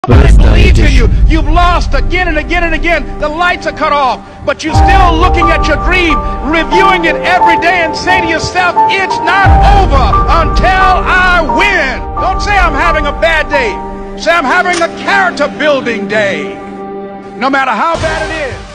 Nobody believes in you. You've lost again and again and again. The lights are cut off, but you're still looking at your dream, reviewing it every day and saying to yourself, it's not over until I win. Don't say I'm having a bad day. Say I'm having a character building day. No matter how bad it is.